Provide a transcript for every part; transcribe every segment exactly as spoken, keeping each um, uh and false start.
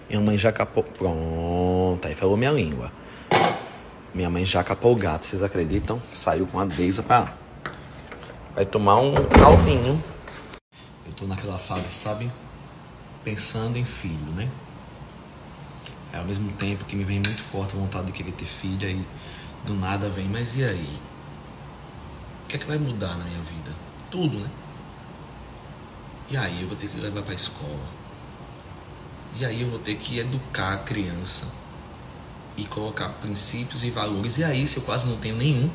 Minha mãe já capou... Pronto, aí falou minha língua. Minha mãe já capou o gato, vocês acreditam? Saiu com a Deisa pra... Vai tomar um caldinho. Eu tô naquela fase, sabe? Pensando em filho, né? É ao mesmo tempo que me vem muito forte a vontade de querer ter filha e do nada vem, mas e aí? O que é que vai mudar na minha vida? Tudo, né? E aí eu vou ter que levar pra escola. E aí eu vou ter que educar a criança e colocar princípios e valores. E aí, se eu quase não tenho nenhum?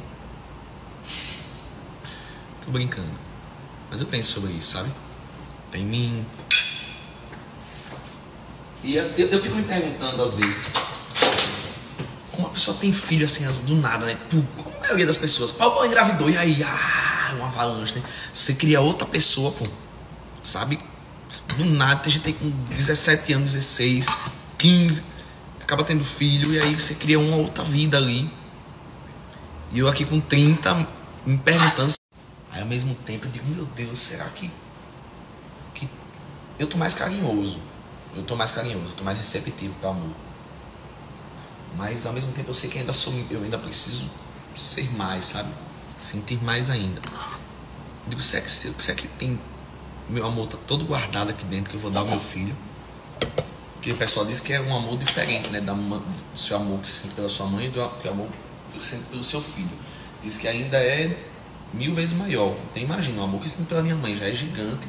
Tô brincando. Mas eu penso sobre isso, sabe? Tem mim. E eu, eu fico me perguntando às vezes, como a pessoa tem filho assim, do nada, né? Pum, como a maioria das pessoas. Pau, engravidou, e aí? Ah, uma avalanche, né? Você cria outra pessoa, pô. Sabe? Do nada, tem gente com dezessete anos, dezesseis, quinze, acaba tendo filho, e aí você cria uma outra vida ali. E eu aqui com trinta, me perguntando. Aí ao mesmo tempo eu digo, meu Deus, será que, que eu tô mais carinhoso? Eu tô mais carinhoso, eu tô mais receptivo pro amor. Mas ao mesmo tempo eu sei que ainda sou, eu ainda preciso ser mais, sabe? Sentir mais ainda. Eu digo, será que, será que tem... Meu amor tá todo guardado aqui dentro que eu vou dar ao meu filho? Porque o pessoal diz que é um amor diferente, né? Da, do seu amor que você sente pela sua mãe e do que amor que você sente pelo seu filho. Diz que ainda é mil vezes maior. Então imagina, o amor que eu sinto pela minha mãe já é gigante.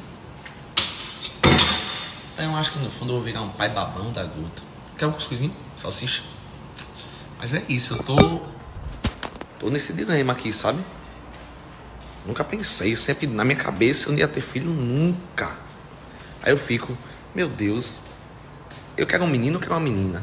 Então eu acho que no fundo eu vou virar um pai babão da gota. Quer um cuscuzinho? Salsicha? Mas é isso, eu tô... Tô nesse dilema aqui, sabe? Nunca pensei, sempre na minha cabeça eu não ia ter filho nunca. Aí eu fico, meu Deus, eu quero um menino, eu quero uma menina.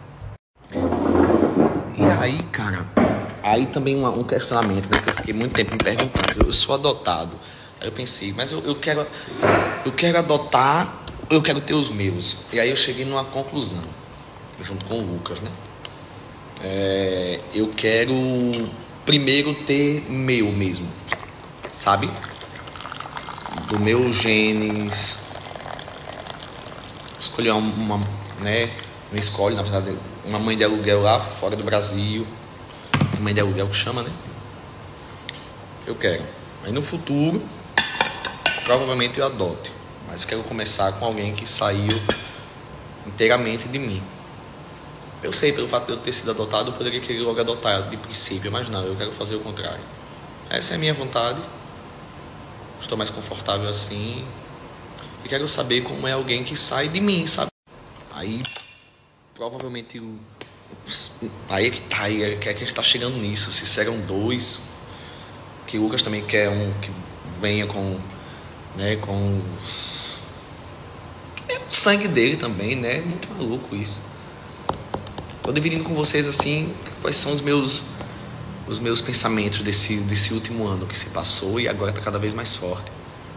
E aí, cara, aí também uma, um questionamento, né, que eu fiquei muito tempo me perguntando. Eu sou adotado. Aí eu pensei, mas eu, eu quero eu quero adotar ou eu quero ter os meus? E aí eu cheguei numa conclusão, junto com o Lucas, né? É, eu quero primeiro ter meu mesmo. Sabe? Do meu genes. Escolher uma, uma, né? Não escolhe, na verdade, uma mãe de aluguel lá fora do Brasil. Mãe de aluguel que chama, né? Eu quero. Aí no futuro, provavelmente eu adote. Mas quero começar com alguém que saiu inteiramente de mim. Eu sei, pelo fato de eu ter sido adotado, eu poderia querer logo adotar de princípio, mas não, eu quero fazer o contrário. Essa é a minha vontade. Estou mais confortável assim. E quero saber como é alguém que sai de mim, sabe? Aí, provavelmente, aí é que tá, aí é que a gente tá chegando nisso. Se serão dois, que o Lucas também quer um que venha com, né, com é o sangue dele também, né? É muito maluco isso. Tô dividindo com vocês, assim, quais são os meus... os meus pensamentos desse, desse último ano que se passou e agora está cada vez mais forte.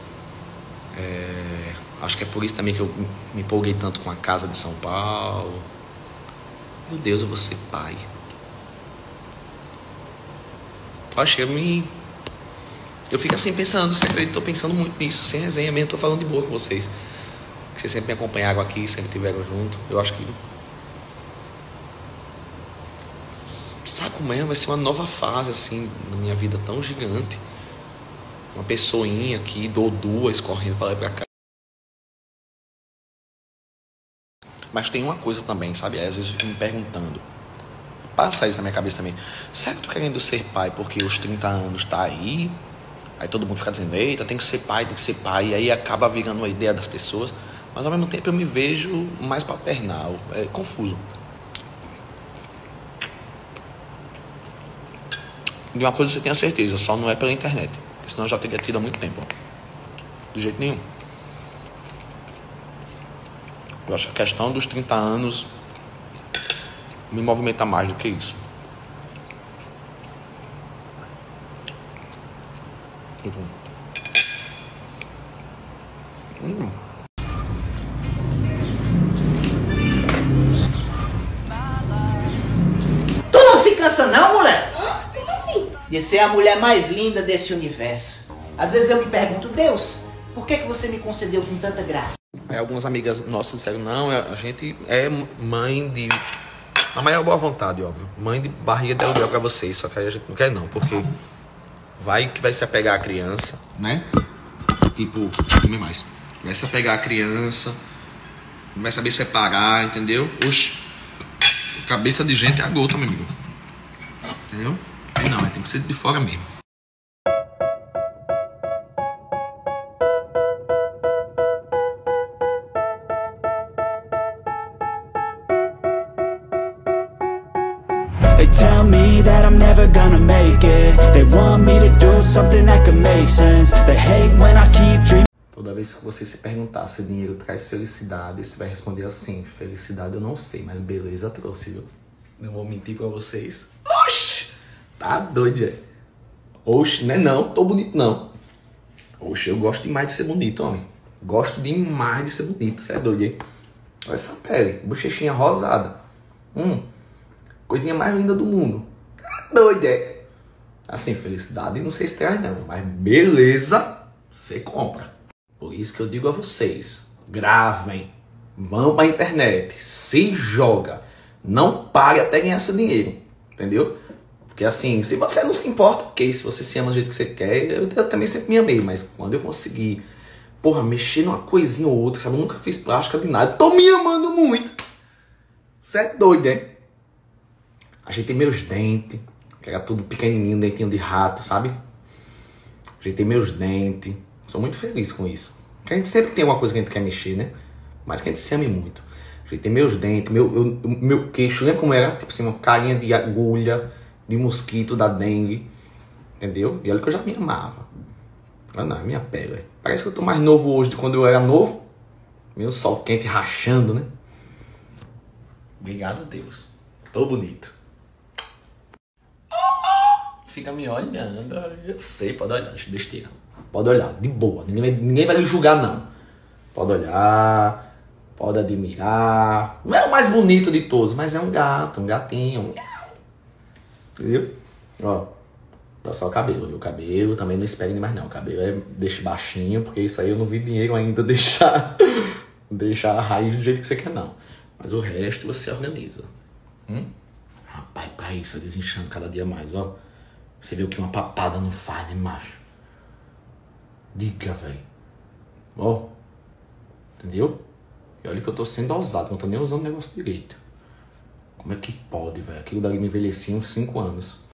É, acho que é por isso também que eu me empolguei tanto com a casa de São Paulo. Meu Deus, eu vou ser pai. Acho que eu me... Eu fico assim pensando, sempre estou pensando muito nisso, sem resenha mesmo, estou falando de boa com vocês. Que vocês sempre me acompanharam aqui, sempre estiveram junto. Eu acho que... Sabe como é? Vai ser uma nova fase, assim, na minha vida tão gigante. Uma pessoinha aqui, dou duas, correndo pra lá e pra cá. Mas tem uma coisa também, sabe? Às vezes eu fico me perguntando. Passa isso na minha cabeça também. Será que eu tô querendo ser pai porque os trinta anos tá aí? Aí todo mundo fica dizendo, eita, tem que ser pai, tem que ser pai. E aí acaba virando uma ideia das pessoas. Mas ao mesmo tempo eu me vejo mais paternal. É confuso. De uma coisa você tem a certeza, só não é pela internet. Senão eu já teria tido há muito tempo. De jeito nenhum. Eu acho que a questão dos trinta anos me movimenta mais do que isso. Uhum. Hum. Tu não se cansa não, mulher? De ser a mulher mais linda desse universo. Às vezes eu me pergunto, Deus, por que que você me concedeu com tanta graça? Aí algumas amigas nossas disseram, não, a gente é mãe de... Na maior boa vontade, óbvio. Mãe de barriga de aluguel pra vocês. Só que aí a gente não quer não, porque vai que vai se apegar a criança, né? Tipo, come mais. Vai se apegar a criança, não vai saber separar, entendeu? Oxi, cabeça de gente é a gota, meu amigo. Entendeu? Aí não, tem que ser de fora mesmo. They tell me that I'm never gonna make it. They want me to do something that could make sense. They hate when I keep dreaming. Toda vez que você se perguntar se dinheiro traz felicidade, você vai responder assim: felicidade eu não sei, mas beleza trouxe, viu? Não vou mentir pra vocês. Oxi! Tá doido, velho. Oxi, não é não, tô bonito não. Oxi, eu gosto demais de ser bonito, homem. Gosto demais de ser bonito, você é doido, hein? Olha essa pele, bochechinha rosada. Hum, coisinha mais linda do mundo. Tá doido, é? Assim, felicidade não sei se traz não, mas beleza, você compra. Por isso que eu digo a vocês, gravem, vão pra internet, se joga, não pare até ganhar seu dinheiro, entendeu? Porque assim, se você não se importa, ok, se você se ama do jeito que você quer, eu, eu também sempre me amei, mas quando eu conseguir, porra, mexer numa coisinha ou outra, sabe, eu nunca fiz plástica de nada, tô me amando muito. Você é doido, hein? Ajeitei meus dentes, que era tudo pequenininho, dentinho de rato, sabe? Ajeitei meus dentes. Sou muito feliz com isso. Porque a gente sempre tem uma coisa que a gente quer mexer, né? Mas que a gente se ame muito. Ajeitei meus dentes, meu, eu, meu queixo, lembra como era? Tipo assim, uma carinha de agulha, de mosquito, da dengue. Entendeu? E olha que eu já me amava. Ah não, é minha pele. Parece que eu tô mais novo hoje de quando eu era novo. Meu sol quente rachando, né? Obrigado, Deus. Tô bonito. Fica me olhando. Eu sei, pode olhar, deixa besteira. Pode olhar, de boa. Ninguém vai, ninguém vai lhe julgar, não. Pode olhar, pode admirar. Não é o mais bonito de todos, mas é um gato, um gatinho. Um... Entendeu? Ó, olha só o cabelo. E o cabelo também não espere mais, não. O cabelo é deixa baixinho, porque isso aí eu não vi dinheiro ainda deixar, deixar a raiz do jeito que você quer, não. Mas o resto você organiza. Hum? Rapaz, pra isso, desinchando cada dia mais, ó. Você vê o que uma papada não faz, né, macho? Diga, velho. Ó. Entendeu? E olha que eu tô sendo ousado, não tô nem usando o negócio direito. Como é que pode, velho? Aquilo dali me envelhecia uns cinco anos.